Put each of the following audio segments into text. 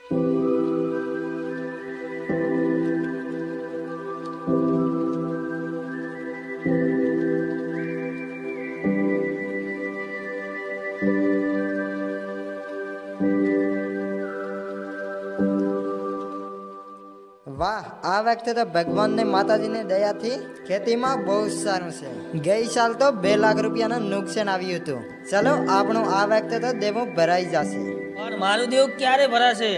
વાહ, આ વખતે તો ભગવાન ને માતાજી ની દયા થી ખેતીમાં બહુ સારું છે. ગઈ સાલ તો 2 લાખ રૂપિયાનું નુકસાન આવ્યું હતું. ચલો આપણું આ વખતે તો દેવું ભરાઈ જશે. પણ મારું દેવું ક્યારે ભરાશે?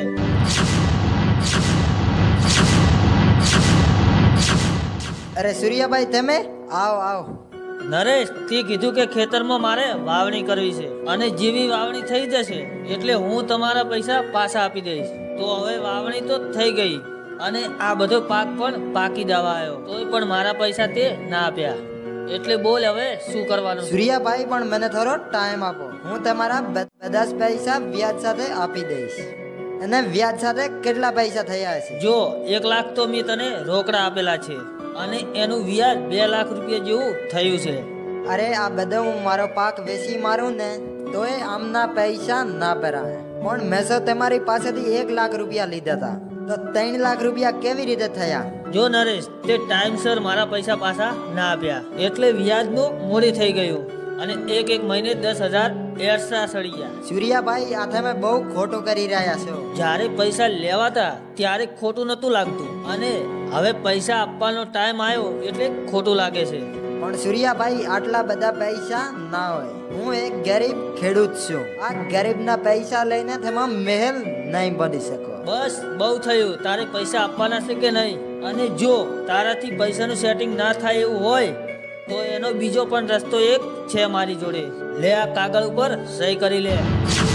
અરે સૂર્યાભાઈ, તમે આવો આવો. નરેશ, તે કીધું કે ખેતરમાં મારે વાવણી કરવી છે અને જેવી વાવણી થઈ જશે એટલે હું તમારા પૈસા પાછા આપી દઈશ. તો હવે વાવણી તો થઈ ગઈ અને આ બધો પાક પણ પાકી જવા આવ્યો, તોય પણ મારા પૈસા તે ના આપ્યા. એટલે બોલ હવે શું કરવાનું? સૂર્યાભાઈ, પણ મને થોડો ટાઈમ આપો. હું તમારા બધા જ પૈસા વ્યાજ સાથે આપી દઈશ. અને વ્યાજ સાથે કેટલા પૈસા થયા હશે? જો 1 લાખ તો મેં તને રોકડા આપેલા છે અને એનું વ્યાજ 2 લાખ રૂપિયા જેવું થયું છે. અરે આ બધો હું મારો પાક વેચી મારું ને તોય આમના પૈસા ના ભરાય. પણ મેં તો તમારી પાસેથી 1 લાખ રૂપિયા લીધા હતા, તો 3 લાખ રૂપિયા કેવી રીતે થયા? જો નરેશ, તે ટાઈમસર મારા પૈસા પાછા ના આપ્યા એટલે વ્યાજનું મોડી થઈ ગયું અને એક મહિને 10,000 એક્સ્ટ્રા સડી ગયા. સૂર્યાભાઈ, આ તમે બહુ ખોટું કરી રહ્યા છો. જ્યારે પૈસા લેવાતા ત્યારે ખોટું નતું લાગતું અને હવે પૈસા આપવાનો ટાઈમ આવ્યો એટલે ખોટું લાગે છે. પણ સૂર્યાભાઈ, આટલા બધા પૈસા ના હોય. હું એક ગરીબ ખેડૂત છું. આ ગરીબના પૈસા લઈને તમે મહેલ નહીં બની શકો. બસ બહુ થયું. તારે પૈસા આપવાના છે કે નહીં? અને જો તારાથી પૈસાનું સેટિંગ ના થાય એવું હોય તો એનો બીજો પણ રસ્તો એક છે મારી જોડે. લે, આ કાગળ ઉપર સહી કરી લે.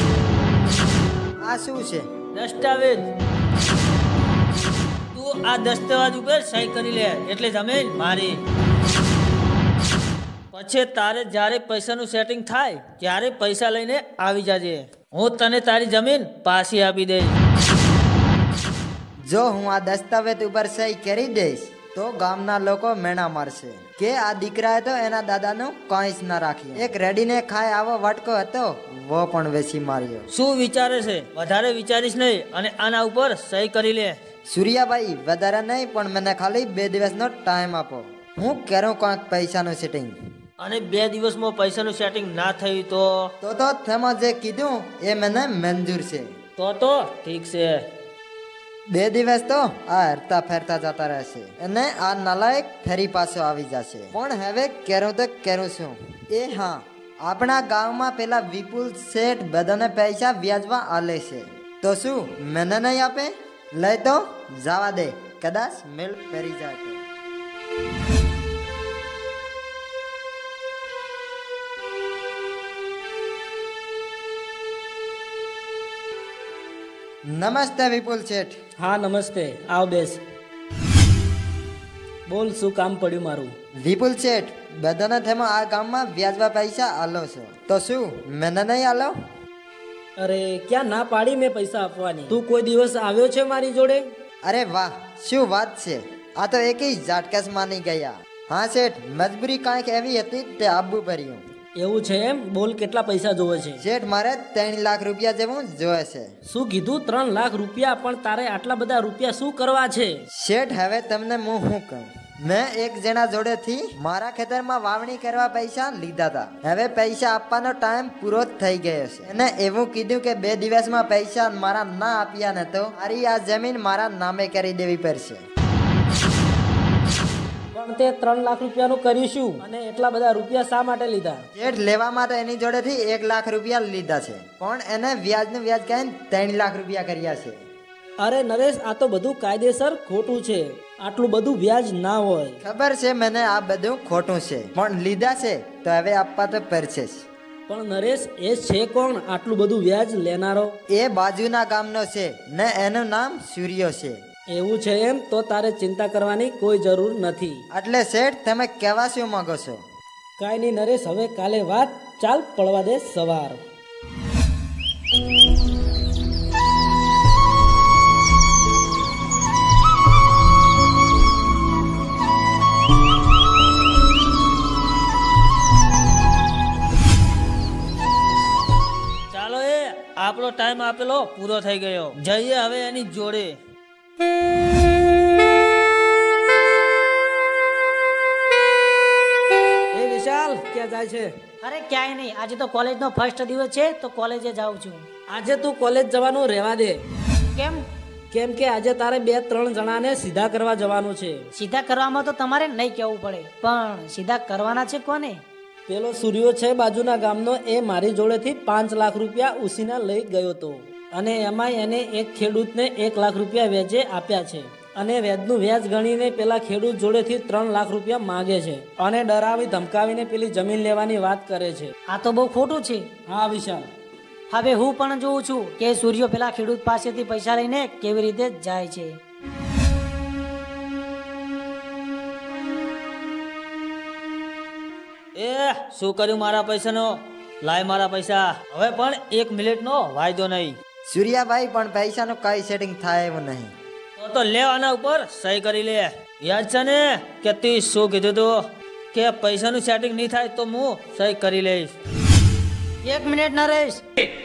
આ શું છે? દસ્તાવેજ. તું આ દસ્તાવેજ ઉપર સહી કરી લે એટલે જમીન મારી. પછી તારે જ્યારે પૈસાનું સેટિંગ થાય ત્યારે પૈસા લઈને આવી જાજે. હું તને તારી જમીન પાછી આપી દઈશ. જો હું આ દસ્તાવેજ ઉપર સહી કરી દઈશ તો ગામના લોકો મેણા મારશે કે આ દીકરાએ તો એના દાદાનું કંઈ જ ના રાખ્યું. એક રેડીને ખાય આવો વટકો હતો, વો પણ વેચી માર્યો. શું વિચારે છે? વધારે વિચારીશ નહીં અને આના ઉપર સહી કરી લે. સૂર્યાભાઈ, વધારે નહીં, પણ મને ખાલી 2 દિવસનો ટાઈમ આપો. હું કરું કાંઈક પૈસાનું સેટિંગ. અને 2 દિવસમાં પૈસાનું સેટિંગ ના થયું તો તમે જે કીધું એ મને મંજૂર છે. તો ઠીક છે. 2 દિવસ તો આ હરતા ફેરતા જતા રહેશે અને આ નાલાયક ફરી પાછો આવી જશે. પણ હવે કેરું તો કેરું છું. એ હા, આપણા ગામમાં પેલા વિપુલ શેઠ બધાને પૈસા વ્યાજમાં આલે છે, તો શું મને નહીં આપે? લઈ તો જવા દે, કદાચ મેલ ફેરી જાય તો. નમસ્તે વિપુલ શેઠ. હા નમસ્તે, આવ બેસ. બોલ, શું કામ પડ્યું મારું? વિપુલ શેઠ, બધાને તમે આ ગામમાં વ્યાજમાં પૈસા આલો છો, તો શું મને નહીં આલો? અરે ક્યાં ના પાડી મેં પૈસા આપવાની? તું કોઈ દિવસ આવ્યો છે મારી જોડે? અરે વાહ, શું વાત છે! આ તો એક ઝાટકસ માની ગયા. હા શેઠ, મજબૂરી કાંઈક એવી હતી તે આપવું પડ્યું. એવું છે એમ? બોલ, કેટલા પૈસા જોવે છે? શેઠ, મારે 3 લાખ રૂપિયા જેવું જોવે છે. શું કીધું? 3 લાખ રૂપિયા? પણ તારે આટલા બધા રૂપિયા શું કરવા છે? શેઠ, હવે તમને હું શું કહું? મેં એક જણા જોડેથી મારા ખેતરમાં વાવણી કરવા પૈસા લીધા હતા. હવે પૈસા આપવાનો ટાઈમ પૂરો થઈ ગયો છે અને એવું કીધું કે 2 દિવસમાં પૈસા મારા ના આપ્યા ને તો મારી આ જમીન મારા નામે કરી દેવી પડશે. પણ તે 3 લાખ રૂપિયાનું કર્યું શું? અને એટલા બધા રૂપિયા શા માટે લીધા? શેઠ, લેવા માટે એની જોડેથી 1 લાખ રૂપિયા લીધા છે, પણ એને વ્યાજનું વ્યાજ કહીને 3 લાખ રૂપિયા કર્યા છે. અરે નરેશ, આ તો બધું કાયદેસર ખોટું છે. આટલું બધું વ્યાજ ના હોય. ખબર છે મને આ બધું ખોટું છે, પણ લીધા છે તો હવે આપવા તો પડશે જ. પણ નરેશ, એ છે કોણ આટલું બધું વ્યાજ લેનારો? એ બાજુના ગામનો છે ને એનું નામ સૂર્યો છે. એવું છે એમ? તો તારે ચિંતા કરવાની કોઈ જરૂર નથી. એટલે શેઠ, તમે કહેવા શું માંગો છો? કાંઈ નહીં નરેશ, હવે કાલે વાત. ચાલ પડવા દે સવાર. ચાલો, આપણો આપણો ટાઈમ આપેલો પૂરો થઈ ગયો. જઈએ હવે એની જોડે. એ વિશાલ ક્યાં જાય છે? અરે ક્યાંય નહીં, આજે તો કોલેજનો ફર્સ્ટ દિવસ છે તો કોલેજે જાઉં છું. આજે તું કોલેજ જવાનું રહેવા દે. કેમ? કેમ કે આજે તારે 2-3 જણાને સીધા કરવા જવાનું છે. સીધા કરવામાં તો તમારે નહીં કહેવું પડે, પણ સીધા કરવાના છે કોને? પેલો સૂર્યો છે બાજુના ગામનો, એ મારી જોડેથી 5 લાખ રૂપિયા ઉસીના લઈ ગયો હતો અને એમાં એને એક ખેડૂતને 1 લાખ રૂપિયા વેજે આપ્યા છે અને વેજનું વ્યાજ ગણીને પેલા ખેડૂત જોડેથી 3 લાખ રૂપિયા માંગે છે અને ડરાવી ધમકાવીને પેલી જમીન લેવાની વાત કરે છે. આ તો બહુ ખોટું છે. હા વિશાલ, હવે હું પણ જોઉં છું કે સૂર્યો પેલા ખેડૂત પાસેથી પૈસા લઈને કેવી રીતે જાય છે. એ શું કર્યું મારા પૈસાનો? લાય મારા પૈસા. હવે પણ 1 મિનિટનો વાયદો નહીં. સૂર્યાભાઈ પણ પૈસાનું કઈ સેટિંગ થાય એવું નહીં. તો લે આના ઉપર સહી કરી લે. યાદ છે ને કે તું શું કીધું તું કે પૈસાનું સેટિંગ નહીં થાય તો હું સહી કરી લઈશ. 1 મિનિટ નરેશ.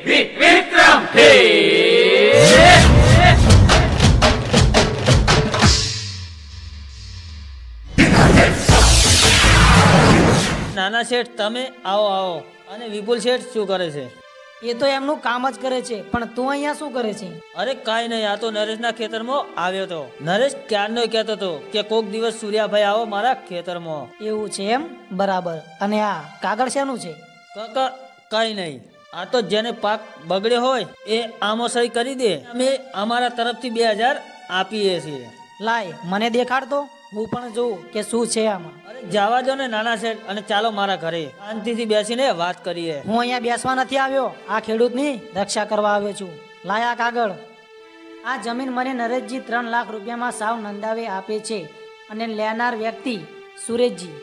નાના શેઠ તમે આવો આવો. અને વિપુલ શેઠ શું કરે છે? એ તો એમનું કામ જ કરે છે, પણ તું અહીંયા શું કરે છે? અરે કાંઈ નહીં, આ તો નરેશના ખેતરમાં આવ્યો તો. નરેશ ક્યારનો કહેતો હતો કે કોક દિવસ સૂર્યાભાઈ આવો મારા ખેતરમાં. એવું છે એમ? બરાબર. અને આ કાગળ શેનું છે? કાકા કઈ નહીં, આ તો જેને પાક બગડ્યો હોય એ આમાં સહી કરી દે. અમે અમારા તરફથી 2000 આપીએ છીએ. લાય મને દેખાડ તો, હું પણ જોઉં કે શું છે આમાં. અરે જવા દો ને નાના શેઠ, અને ચાલો મારા ઘરે શાંતિથી બેસીને વાત કરીએ. હું અહીંયા બેસવા નથી આવ્યો, આ ખેડૂતની રક્ષા કરવા આવ્યો છું. લાય આ કાગળ. આ જમીન મને નરેશજી 3 લાખ રૂપિયામાં સાવ નંદાવે આપે છે અને લેનાર વ્યક્તિ સુરેશજી.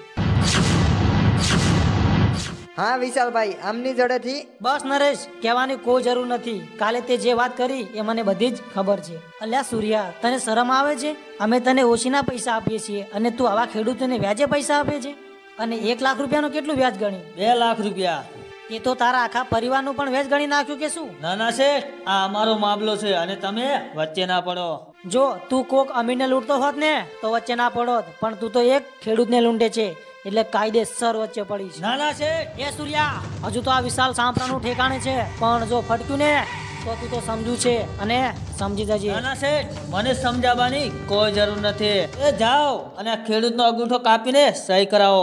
હા વિશાલભાઈ, આમની જોડેથી બસ નરેશ, કહેવાની કોઈ જરૂર નથી. કાલે તે જે વાત કરી એ મને બધી જ ખબર છે. અલ્યા સૂર્યા, તને શરમ આવે છે? અમે તને ઓછીના પૈસા આપીએ છીએ અને તું આવા ખેડૂતોને વ્યાજે પૈસા આપે છે. અને 1 લાખ રૂપિયાનું કેટલું વ્યાજ ગણ્યું? 2 લાખ રૂપિયા. એ તો તારા આખા પરિવારનું પણ વ્યાજ ગણી નાખ્યું કે શું? નાના શેઠ, આ અમારો મામલો છે અને તમે વચ્ચે ના પડો. જો તું કોક અમીરને લૂંટતો હોત ને તો વચ્ચે ના પડોત, પણ તું તો એક ખેડૂતને લૂંટે છે એટલે કાયદેસર વચ્ચે પડીશ. નાના શેઠ, એ સૂર્યા, હજુ તો આ વિશાલ સાંપરાનું ઠેકાણે છે, પણ જો ફટક્યું ને તો તું તો સમજુ છે અને સમજી જજે. નાના શેઠ, મને સમજાવવાની કોઈ જરૂર નથી. એ જાઓ અને આ ખેડૂતનો અંગૂઠો કાપીને સહી કરાવો.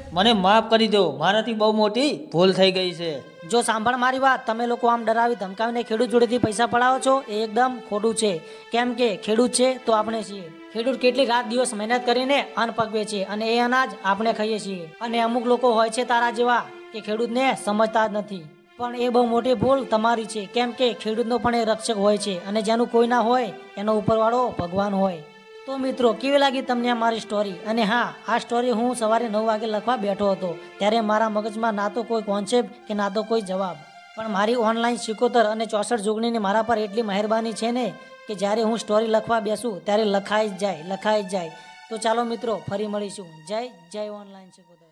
મને માફ કરી દો, મારાથી બહુ મોટી ભૂલ થઈ ગઈ છે. જો સાંભળ મારી વાત, તમે લોકો આમ ડરાવી ધમકાવીને ખેડૂત જોડેથી પૈસા પડાવો છો એ એકદમ ખોટું છે. કેમ કે ખેડૂત છે તો આપણે છીએ. ખેડૂત કેટલી રાત દિવસ મહેનત કરીને અન્ન પકવે છે અને એ અનાજ આપણે ખાઈએ છીએ. અને અમુક લોકો હોય છે તારા જેવા કે ખેડૂતને સમજતા જ નથી. પણ એ બહુ મોટી ભૂલ તમારી છે. કેમ કે ખેડૂતનો પણ એ રક્ષક હોય છે અને જેનું કોઈ ના હોય એનો ઉપરવાળો ભગવાન હોય. તો મિત્રો, કેવી લાગી તમને આ મારી સ્ટોરી? અને હા, આ સ્ટોરી હું સવારે 9 વાગે લખવા બેઠો હતો ત્યારે મારા મગજમાં ના તો કોઈ કોન્સેપ્ટ કે ના તો કોઈ જવાબ. પણ મારી ઓનલાઈન 77 અને 64 જોગણીની મારા પર એટલી મહેરબાની છે ને કે જ્યારે હું સ્ટોરી લખવા બેસું ત્યારે લખાઈ જ જાય. તો ચાલો મિત્રો, ફરી મળીશું. જય ઓનલાઈન 77.